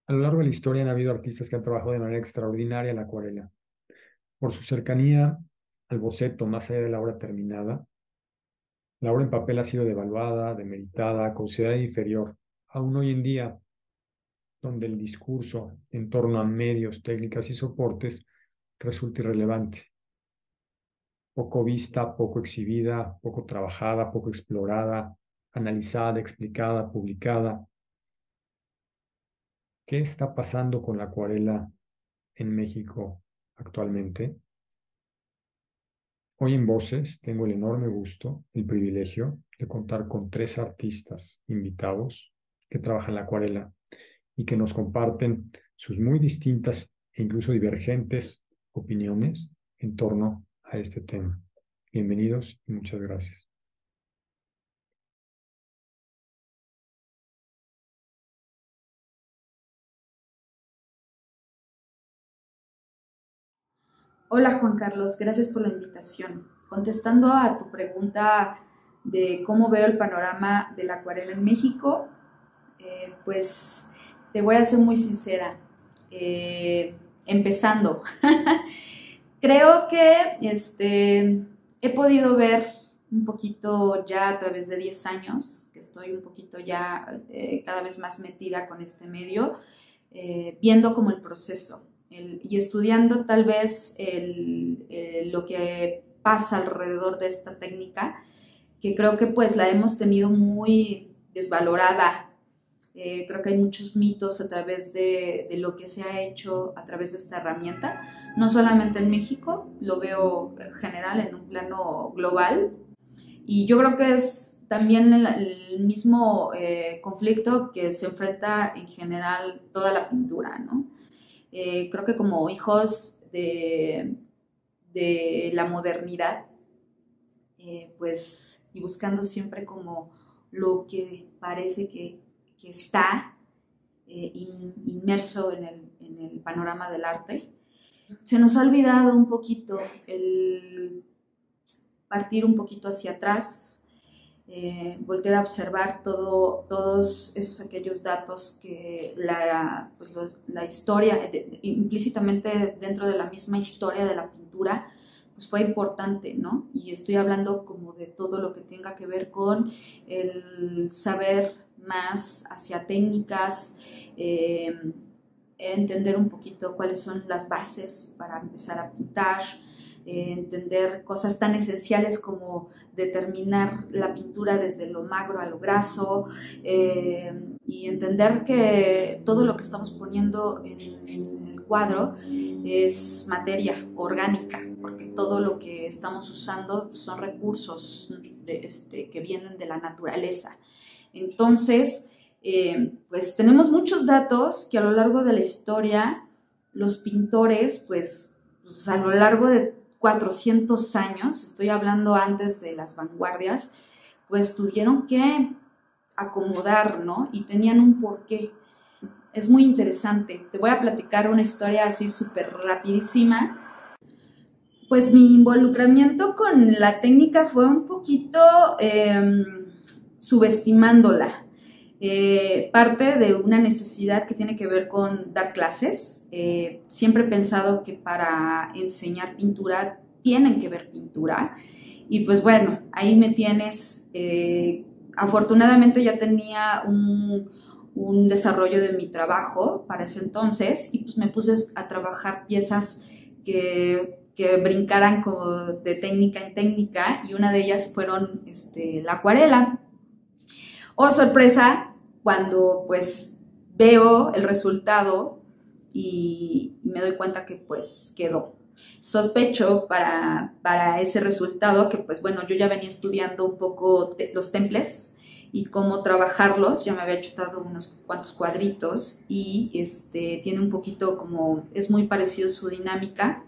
A lo largo de la historia han habido artistas que han trabajado de manera extraordinaria en la acuarela. Por su cercanía al boceto, más allá de la obra terminada, la obra en papel ha sido devaluada, demeritada, considerada inferior. Aún hoy en día, donde el discurso en torno a medios, técnicas y soportes resulta irrelevante, poco vista, poco exhibida, poco trabajada, poco explorada, analizada, explicada, publicada. ¿Qué está pasando con la acuarela en México actualmente? Hoy en Voces tengo el enorme gusto, el privilegio de contar con tres artistas invitados que trabajan la acuarela y que nos comparten sus muy distintas e incluso divergentes opiniones en torno a este tema. Bienvenidos y muchas gracias. Hola Juan Carlos, gracias por la invitación. Contestando a tu pregunta de cómo veo el panorama de la acuarela en México, pues te voy a ser muy sincera. Empezando, creo que he podido ver un poquito ya a través de 10 años, que estoy un poquito ya cada vez más metida con este medio, viendo como el proceso y estudiando tal vez lo que pasa alrededor de esta técnica, que creo que pues la hemos tenido muy desvalorada. Creo que hay muchos mitos a través de lo que se ha hecho a través de esta herramienta, no solamente en México, lo veo en general en un plano global. Y yo creo que es también el mismo conflicto que se enfrenta en general toda la pintura, ¿no? Creo que como hijos de la modernidad, pues, y buscando siempre como lo que parece que está inmerso en el panorama del arte, se nos ha olvidado un poquito el partir un poquito hacia atrás, voltear a observar todos esos aquellos datos que la historia, implícitamente dentro de la misma historia de la pintura, pues fue importante, ¿no? Y estoy hablando como de todo lo que tenga que ver con el saber más hacia técnicas, entender un poquito cuáles son las bases para empezar a pintar, entender cosas tan esenciales como determinar la pintura desde lo magro a lo graso, y entender que todo lo que estamos poniendo en el cuadro es materia orgánica, porque todo lo que estamos usando son recursos que vienen de la naturaleza. Entonces, pues tenemos muchos datos que a lo largo de la historia los pintores, pues a lo largo de 400 años, estoy hablando antes de las vanguardias, pues tuvieron que acomodar, ¿no? Y tenían un porqué. Es muy interesante. Te voy a platicar una historia así súper rapidísima. Pues mi involucramiento con la técnica fue un poquito subestimándola. Parte de una necesidad que tiene que ver con dar clases. Siempre he pensado que para enseñar pintura tienen que ver pintura. Y pues bueno, ahí me tienes. Afortunadamente ya tenía un desarrollo de mi trabajo para ese entonces y pues me puse a trabajar piezas que brincaran como de técnica en técnica y una de ellas fueron la acuarela. Oh, sorpresa, cuando pues veo el resultado y me doy cuenta que pues quedó. Sospecho para ese resultado que pues bueno, yo ya venía estudiando un poco los temples y cómo trabajarlos, ya me había chutado unos cuantos cuadritos y tiene un poquito como, es muy parecido su dinámica,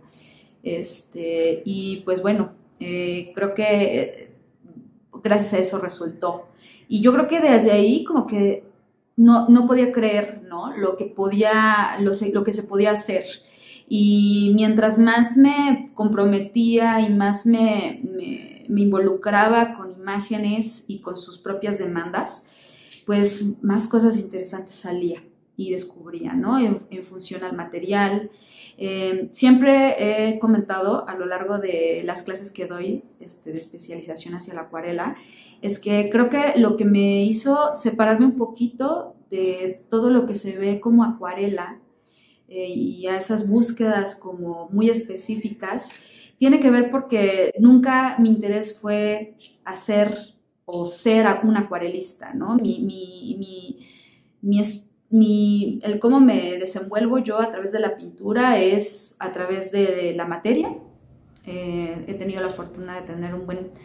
y pues bueno, creo que gracias a eso resultó. Y yo creo que desde ahí como que no podía creer, ¿no? Lo que se podía hacer. Y mientras más me comprometía y más me involucraba con imágenes y con sus propias demandas, pues más cosas interesantes salían. y descubría, ¿no? En función al material. Siempre he comentado a lo largo de las clases que doy de especialización hacia la acuarela, es que creo que lo que me hizo separarme un poquito de todo lo que se ve como acuarela y a esas búsquedas como muy específicas, tiene que ver porque nunca mi interés fue hacer o ser un acuarelista, ¿no? El cómo me desenvuelvo yo a través de la pintura es a través de la materia. He tenido la fortuna de tener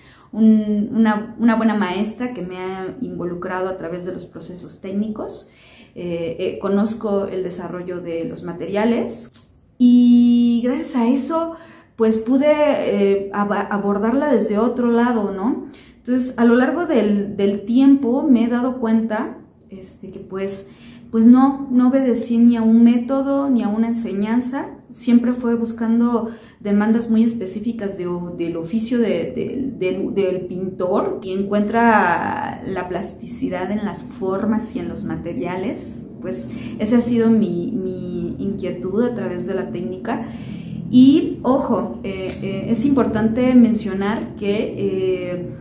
una buena maestra que me ha involucrado a través de los procesos técnicos. Conozco el desarrollo de los materiales y gracias a eso pues pude abordarla desde otro lado, ¿no? Entonces, a lo largo del tiempo me he dado cuenta que pues no obedecí ni a un método ni a una enseñanza, siempre fue buscando demandas muy específicas del oficio del pintor, que encuentra la plasticidad en las formas y en los materiales. Pues esa ha sido mi inquietud a través de la técnica. Y ojo, es importante mencionar que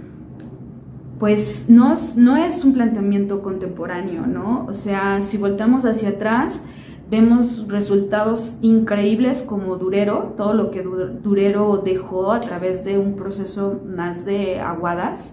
pues no es un planteamiento contemporáneo, ¿no? O sea, si volteamos hacia atrás, vemos resultados increíbles como Durero, todo lo que Durero dejó a través de un proceso más de aguadas,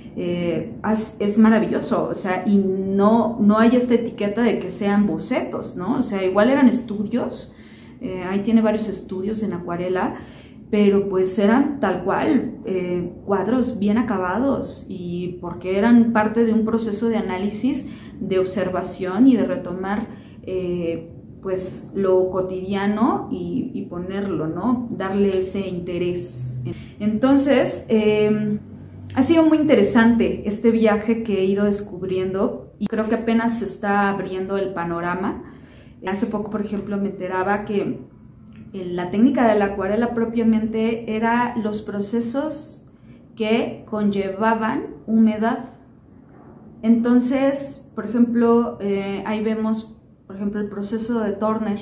es maravilloso, o sea, y no hay esta etiqueta de que sean bocetos, ¿no? O sea, igual eran estudios, ahí tiene varios estudios en acuarela, pero pues eran tal cual, cuadros bien acabados, y porque eran parte de un proceso de análisis, de observación y de retomar pues lo cotidiano y ponerlo, ¿no? Darle ese interés. Entonces, ha sido muy interesante este viaje que he ido descubriendo y creo que apenas se está abriendo el panorama. Hace poco, por ejemplo, me enteraba que la técnica de la acuarela propiamente era los procesos que conllevaban humedad. Entonces, por ejemplo, ahí vemos, por ejemplo, el proceso de Turner,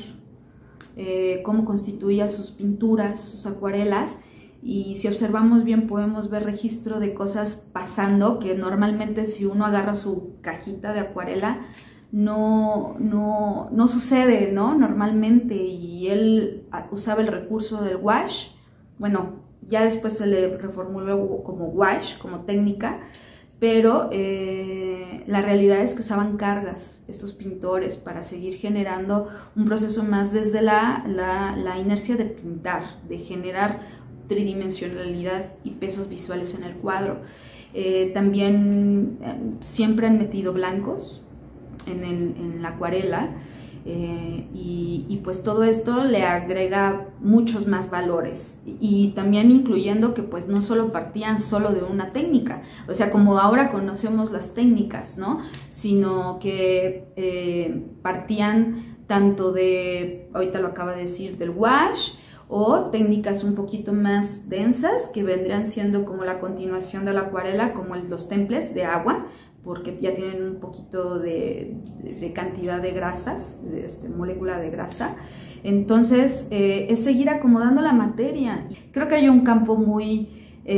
cómo constituía sus pinturas, sus acuarelas, y si observamos bien podemos ver registro de cosas pasando que normalmente si uno agarra su cajita de acuarela no sucede, ¿no? Normalmente, y él usaba el recurso del wash. Bueno, ya después se le reformuló como wash, como técnica, pero la realidad es que usaban cargas estos pintores para seguir generando un proceso más desde la inercia de pintar, de generar tridimensionalidad y pesos visuales en el cuadro. También siempre han metido blancos en la acuarela, y pues todo esto le agrega muchos más valores, y también incluyendo que pues no solo partían solo de una técnica, o sea, como ahora conocemos las técnicas, ¿no? Sino que partían tanto de, ahorita lo acaba de decir, del wash, o técnicas un poquito más densas que vendrían siendo como la continuación de la acuarela, como los temples de agua, porque ya tienen un poquito de cantidad de grasas, molécula de grasa. Entonces, es seguir acomodando la materia. Creo que hay un campo muy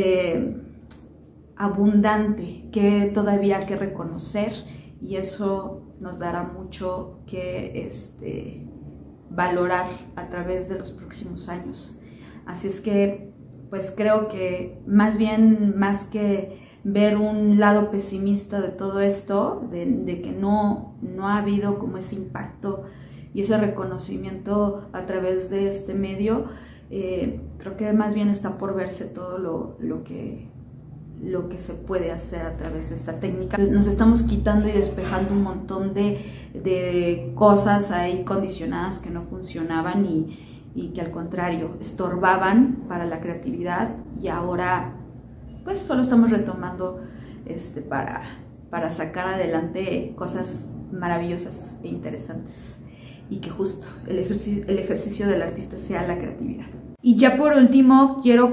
abundante que todavía hay que reconocer, y eso nos dará mucho que valorar a través de los próximos años. Así es que, pues creo que más que ver un lado pesimista de todo esto, de que no ha habido como ese impacto y ese reconocimiento a través de este medio, creo que más bien está por verse todo lo que se puede hacer a través de esta técnica. Nos estamos quitando y despejando un montón de cosas ahí condicionadas que no funcionaban y que al contrario estorbaban para la creatividad, y ahora pues solo estamos retomando para sacar adelante cosas maravillosas e interesantes, y que justo el ejercicio del artista sea la creatividad. Y ya por último quiero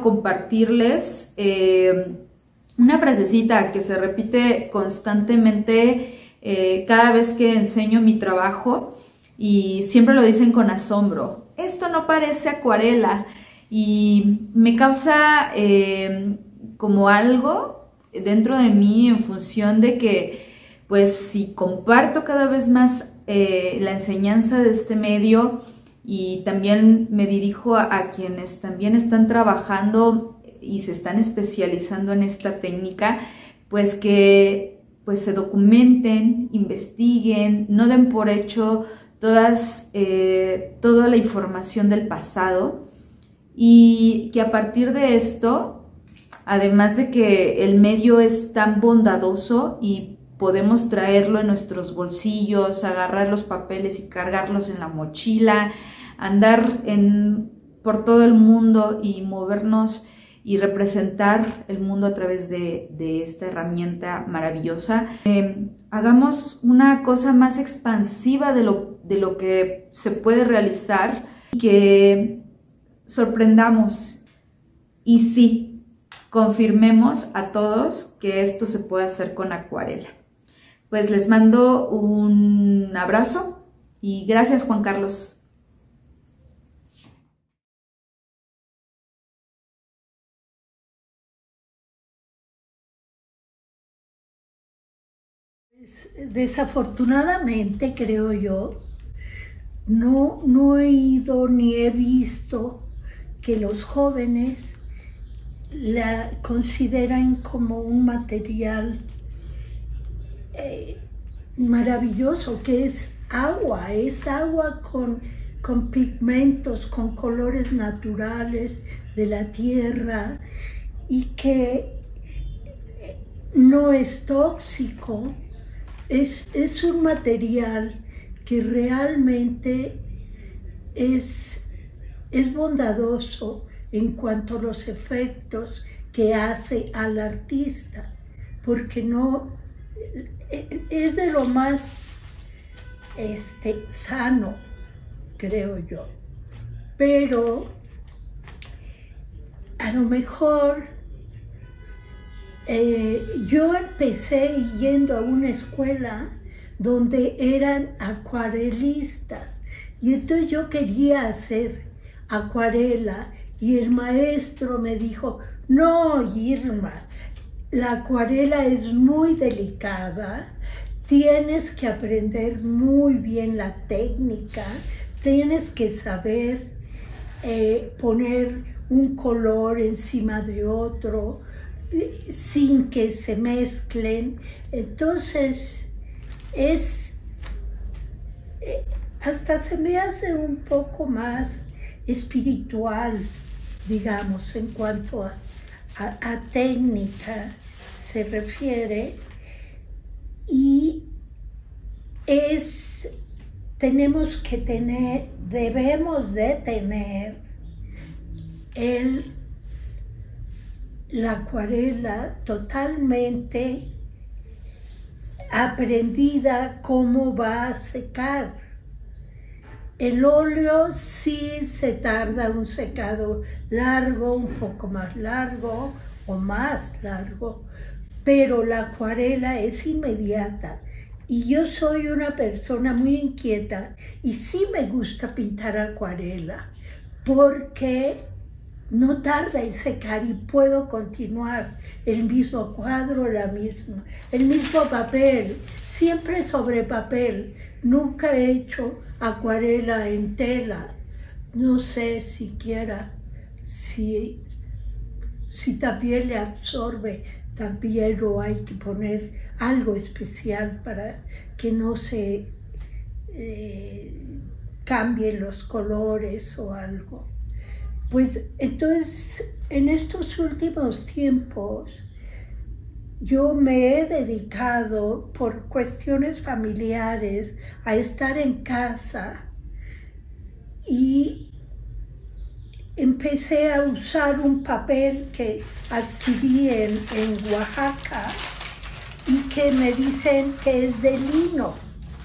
compartirles una frasecita que se repite constantemente cada vez que enseño mi trabajo y siempre lo dicen con asombro, esto no parece acuarela, y me causa como algo dentro de mí en función de que pues si comparto cada vez más la enseñanza de este medio y también me dirijo a quienes también están trabajando y se están especializando en esta técnica, pues que pues se documenten, investiguen, no den por hecho toda la información del pasado, y que a partir de esto, además de que el medio es tan bondadoso y podemos traerlo en nuestros bolsillos, agarrar los papeles y cargarlos en la mochila, andar por todo el mundo y movernos y representar el mundo a través de esta herramienta maravillosa. Hagamos una cosa más expansiva de lo que se puede realizar, que sorprendamos y sí, confirmemos a todos que esto se puede hacer con acuarela. Pues les mando un abrazo y gracias, Juan Carlos. Desafortunadamente, creo yo, no he ido ni he visto que los jóvenes la consideran como un material maravilloso, que es agua con pigmentos, con colores naturales de la tierra, y que no es tóxico. Es un material que realmente es bondadoso en cuanto a los efectos que hace al artista, porque no es de lo más sano, creo yo. Pero a lo mejor yo empecé yendo a una escuela donde eran acuarelistas, y entonces yo quería hacer acuarela y el maestro me dijo, no, Irma, la acuarela es muy delicada, tienes que aprender muy bien la técnica, tienes que saber poner un color encima de otro sin que se mezclen. Entonces hasta se me hace un poco más espiritual, digamos, en cuanto a técnica se refiere, y debemos de tener la acuarela totalmente aprendida cómo va a secar. El óleo sí se tarda un secado largo, un poco más largo o más largo, pero la acuarela es inmediata. Y yo soy una persona muy inquieta y sí me gusta pintar acuarela porque no tarda en secar y puedo continuar el mismo cuadro, el mismo papel, siempre sobre papel. Nunca he hecho acuarela en tela. No sé siquiera si también le absorbe también, o hay que poner algo especial para que no se cambien los colores o algo. Pues entonces, en estos últimos tiempos, yo me he dedicado por cuestiones familiares a estar en casa, y empecé a usar un papel que adquirí en Oaxaca y que me dicen que es de lino.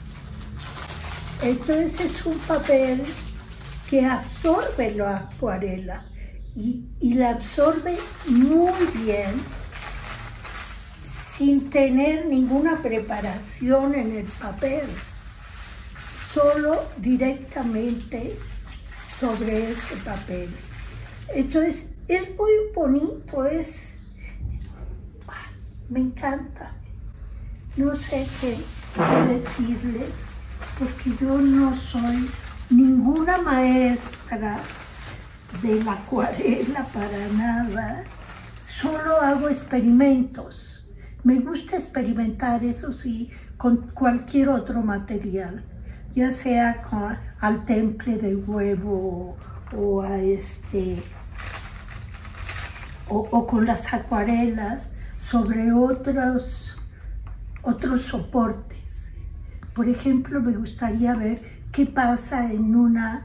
Entonces es un papel que absorbe la acuarela y la absorbe muy bien sin tener ninguna preparación en el papel, solo directamente sobre ese papel. Entonces es muy bonito, me encanta. No sé qué decirles, porque yo no soy ninguna maestra de la acuarela para nada, solo hago experimentos. Me gusta experimentar, eso sí, con cualquier otro material, ya sea al temple de huevo o o con las acuarelas sobre otros soportes. Por ejemplo, me gustaría ver qué pasa en una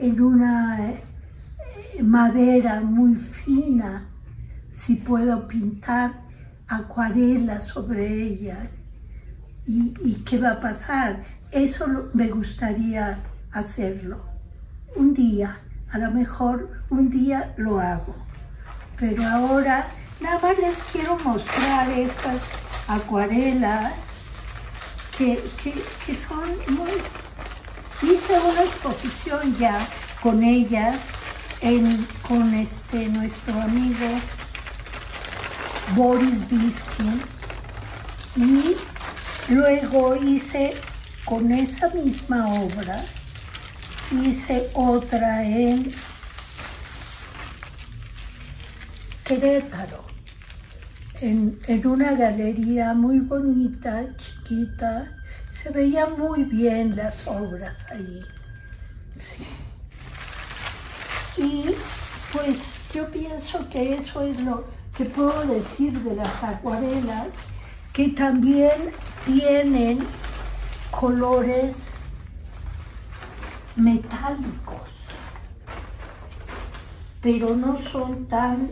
madera muy fina, si puedo pintar acuarela sobre ella y qué va a pasar. Eso me gustaría hacerlo. Un día, a lo mejor un día lo hago. Pero ahora nada más les quiero mostrar estas acuarelas que son muy... Hice una exposición ya con ellas con nuestro amigo Boris Biskin, y luego hice con esa misma obra, hice otra en Querétaro, en una galería muy bonita, chiquita. Se veían muy bien las obras ahí. Sí. Y pues yo pienso que eso es lo que puedo decir de las acuarelas, que también tienen colores metálicos, pero no son tan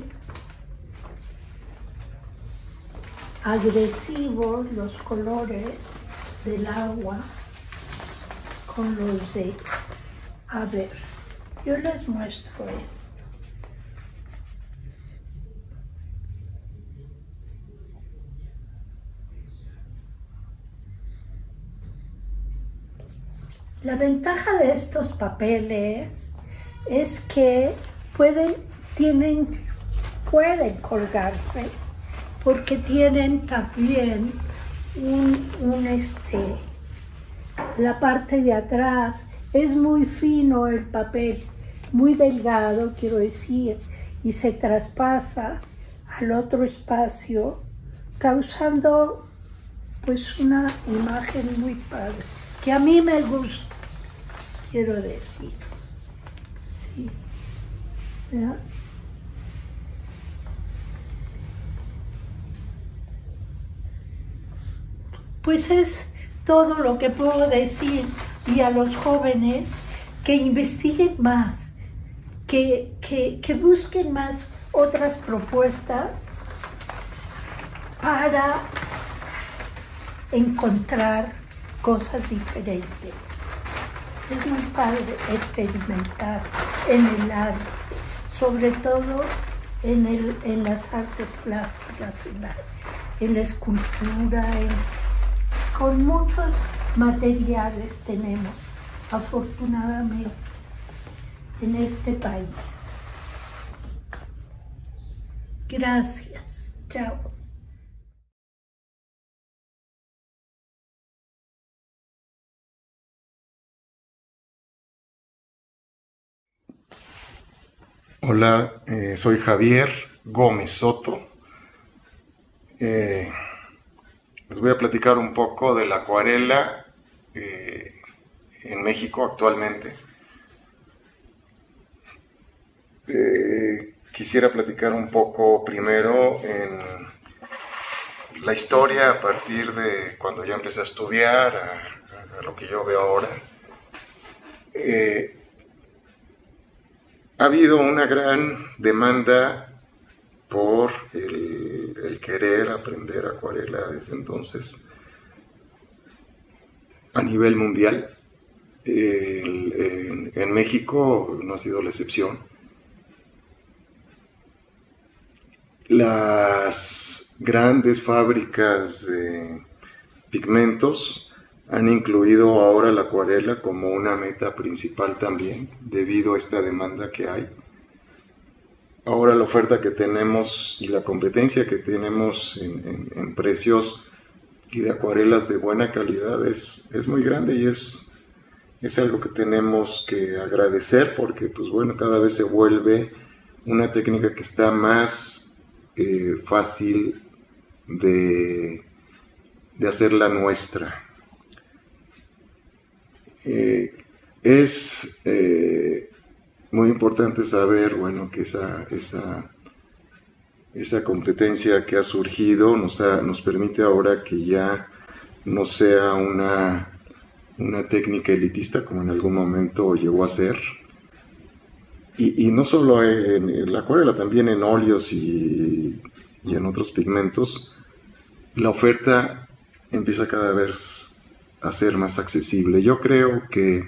agresivos los colores del agua con los de... A ver, yo les muestro esto. La ventaja de estos papeles es que pueden colgarse, porque tienen también la parte de atrás. Es muy fino el papel, muy delgado, quiero decir, y se traspasa al otro espacio, causando pues una imagen muy padre, que a mí me gusta, quiero decir. Sí. ¿Ya? Pues es todo lo que puedo decir, y a los jóvenes que investiguen más, que busquen más otras propuestas para encontrar cosas diferentes. Es muy padre experimentar en el arte, sobre todo en las artes plásticas, en la escultura, con muchos materiales tenemos, afortunadamente, en este país. Gracias. Chao. Hola, soy Javier Gómez Soto. Les voy a platicar un poco de la acuarela en México actualmente. Quisiera platicar un poco primero en la historia a partir de cuando yo empecé a estudiar, a lo que yo veo ahora. Ha habido una gran demanda por el querer aprender acuarela desde entonces a nivel mundial. En México no ha sido la excepción. Las grandes fábricas de pigmentos han incluido ahora la acuarela como una meta principal también, debido a esta demanda que hay. Ahora la oferta que tenemos y la competencia que tenemos en precios y de acuarelas de buena calidad es muy grande, y es algo que tenemos que agradecer, porque pues bueno, cada vez se vuelve una técnica que está más fácil de hacerla nuestra. Es muy importante saber, bueno, que esa competencia que ha surgido nos permite ahora que ya no sea una técnica elitista como en algún momento llegó a ser. Y no solo en la acuarela, también en óleos y en otros pigmentos, la oferta empieza cada vez a ser más accesible. Yo creo que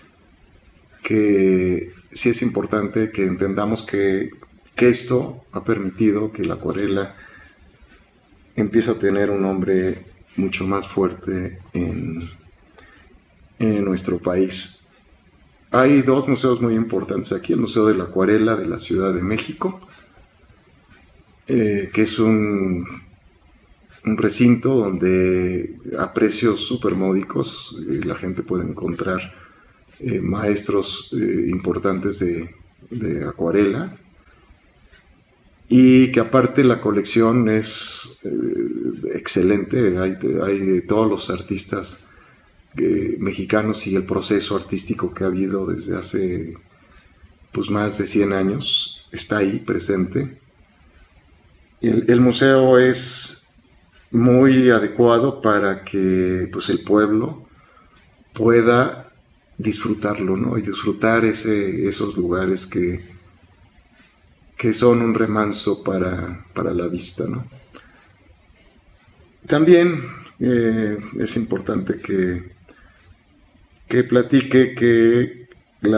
sí es importante que entendamos que esto ha permitido que la acuarela empiece a tener un nombre mucho más fuerte en nuestro país. Hay dos museos muy importantes aquí: el Museo de la Acuarela de la Ciudad de México, que es un recinto donde a precios súper módicos la gente puede encontrar maestros importantes de acuarela, y que aparte la colección es excelente. Hay de todos los artistas mexicanos y el proceso artístico que ha habido desde hace pues más de 100 años está ahí presente. El museo es muy adecuado para que pues el pueblo pueda disfrutarlo, ¿no? Y disfrutar esos lugares que son un remanso para la vista, ¿no? También es importante que platique que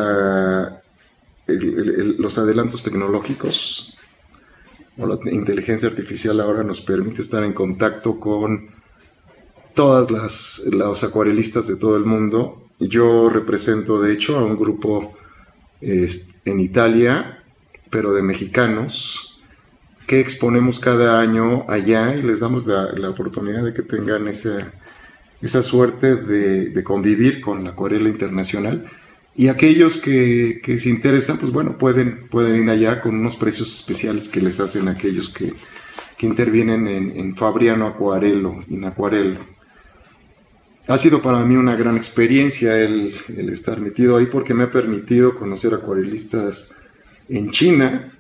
los adelantos tecnológicos o la inteligencia artificial ahora nos permite estar en contacto con todas los acuarelistas de todo el mundo. Yo represento de hecho a un grupo en Italia, pero de mexicanos, que exponemos cada año allá, y les damos la oportunidad de que tengan esa suerte de convivir con la acuarela internacional. Y aquellos que se interesan, pues bueno, pueden ir allá con unos precios especiales que les hacen aquellos que intervienen en Fabriano Acuarello, en Acuarello. Ha sido para mí una gran experiencia el estar metido ahí, porque me ha permitido conocer acuarelistas en China,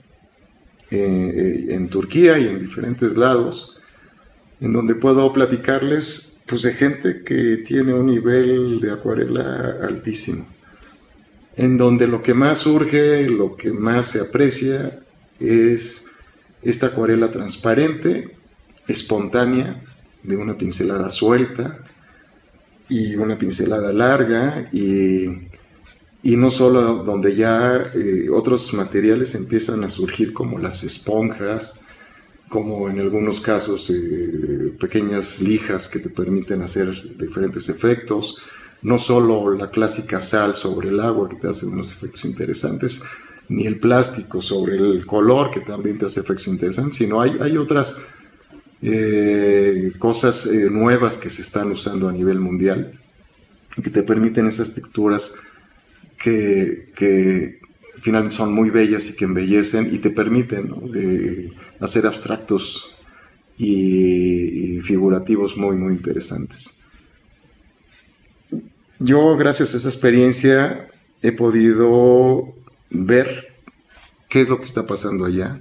en Turquía y en diferentes lados, en donde puedo platicarles pues de gente que tiene un nivel de acuarela altísimo, en donde lo que más surge, lo que más se aprecia es esta acuarela transparente, espontánea, de una pincelada suelta y una pincelada larga, y no solo donde ya otros materiales empiezan a surgir, como las esponjas, como en algunos casos pequeñas lijas que te permiten hacer diferentes efectos. No solo la clásica sal sobre el agua, que te hace unos efectos interesantes, ni el plástico sobre el color, que también te hace efectos interesantes, sino hay otras cosas nuevas que se están usando a nivel mundial, que te permiten esas texturas que finalmente son muy bellas y que embellecen y te permiten, ¿no?, hacer abstractos y figurativos muy, muy interesantes. Yo, gracias a esa experiencia, he podido ver qué es lo que está pasando allá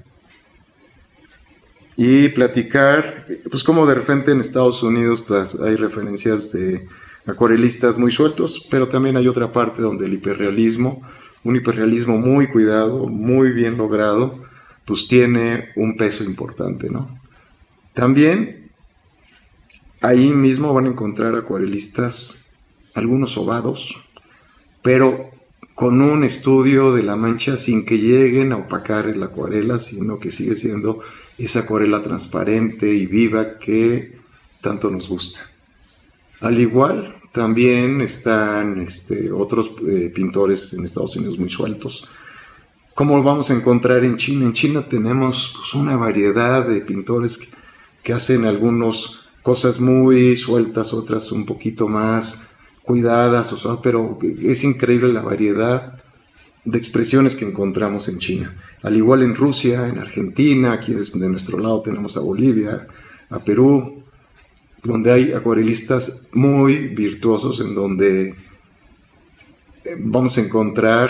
y platicar, pues como de repente en Estados Unidos pues, hay referencias de acuarelistas muy sueltos, pero también hay otra parte donde el hiperrealismo, un hiperrealismo muy cuidado, muy bien logrado, pues tiene un peso importante, ¿no? También ahí mismo van a encontrar acuarelistas, algunos sobados, pero con un estudio de la mancha sin que lleguen a opacar la acuarela, sino que sigue siendo esa acuarela transparente y viva que tanto nos gusta. Al igual, también están otros pintores en Estados Unidos muy sueltos. ¿Cómo lo vamos a encontrar en China? En China tenemos pues, una variedad de pintores que hacen algunas cosas muy sueltas, otras un poquito más cuidadas, pero es increíble la variedad de expresiones que encontramos en China. Al igual en Rusia, en Argentina, aquí de nuestro lado tenemos a Bolivia, a Perú, donde hay acuarelistas muy virtuosos, en donde vamos a encontrar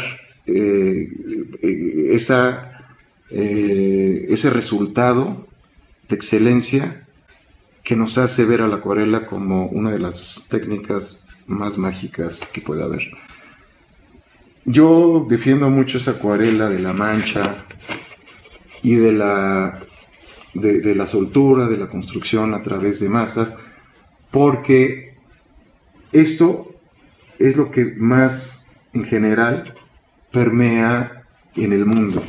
ese resultado de excelencia que nos hace ver a la acuarela como una de las técnicas más mágicas que puede haber. Yo defiendo mucho esa acuarela de la mancha y de la soltura, de la construcción a través de masas, porque esto es lo que más en general permea en el mundo.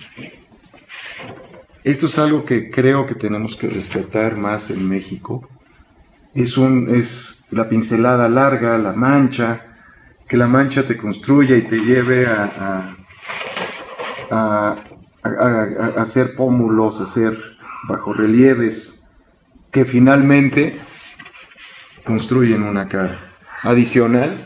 Esto es algo que creo que tenemos que rescatar más en México. Es la pincelada larga, la mancha, que la mancha te construya y te lleve a hacer pómulos, a hacer bajorrelieves, que finalmente construyen una cara. Adicional,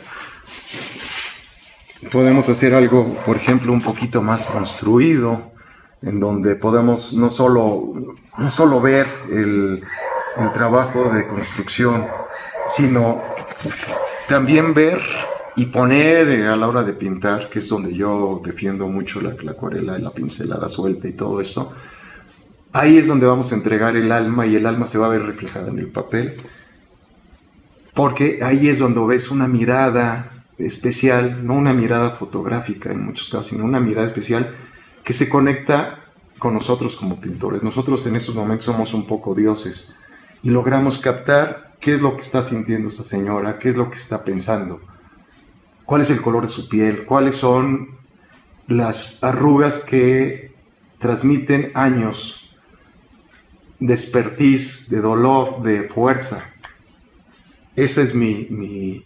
podemos hacer algo, por ejemplo, un poquito más construido, en donde podemos no solo ver el trabajo de construcción, sino también ver y poner a la hora de pintar, que es donde yo defiendo mucho la acuarela, la pincelada suelta y todo eso. Ahí es donde vamos a entregar el alma, y el alma se va a ver reflejada en el papel, porque ahí es donde ves una mirada especial, no una mirada fotográfica en muchos casos, sino una mirada especial que se conecta con nosotros como pintores. Nosotros en esos momentos somos un poco dioses y logramos captar qué es lo que está sintiendo esa señora, qué es lo que está pensando, cuál es el color de su piel, cuáles son las arrugas que transmiten años de expertise, de dolor, de fuerza. Esa es mi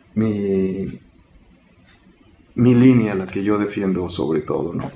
línea, la que yo defiendo sobre todo, ¿no?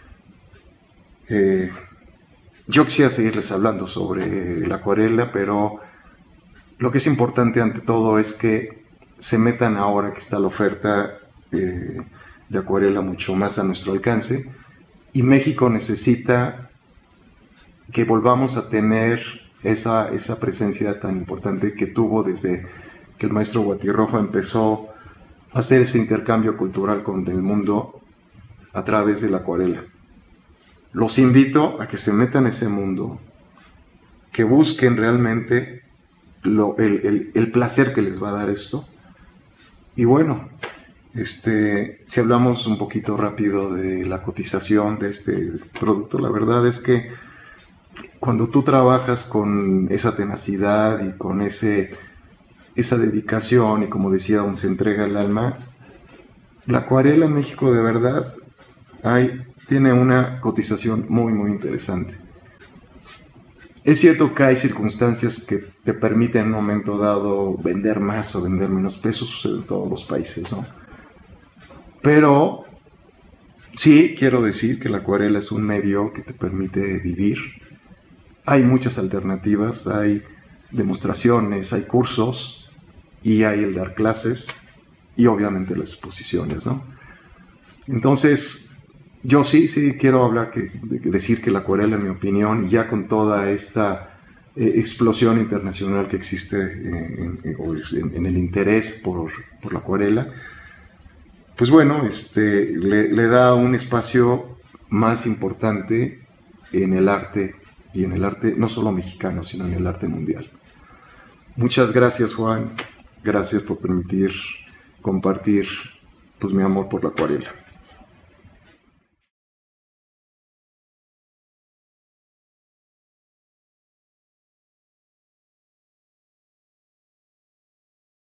Yo quisiera seguirles hablando sobre la acuarela, pero lo que es importante ante todo es que se metan ahora que está la oferta de acuarela mucho más a nuestro alcance, y México necesita que volvamos a tener esa presencia tan importante que tuvo desde que el maestro Guatirrojo empezó a hacer ese intercambio cultural con el mundo a través de la acuarela. Los invito a que se metan en ese mundo, que busquen realmente el placer que les va a dar esto. Y bueno, si hablamos un poquito rápido de la cotización de este producto, la verdad es que cuando tú trabajas con esa tenacidad y con esa dedicación, y como decía, donde se entrega el alma, la acuarela en México de verdad tiene una cotización muy muy interesante. Es cierto que hay circunstancias que te permiten en un momento dado vender más o vender menos, pesos, sucede en todos los países, ¿no? Pero sí quiero decir que la acuarela es un medio que te permite vivir. Hay muchas alternativas, hay demostraciones, hay cursos, y hay el dar clases, y obviamente las exposiciones, ¿no? Entonces, yo sí quiero decir que la acuarela, en mi opinión, ya con toda esta explosión internacional que existe en el interés por la acuarela, pues bueno, le da un espacio más importante en el arte, y en el arte no solo mexicano, sino en el arte mundial. Muchas gracias, Juan. Gracias por permitir compartir pues mi amor por la acuarela.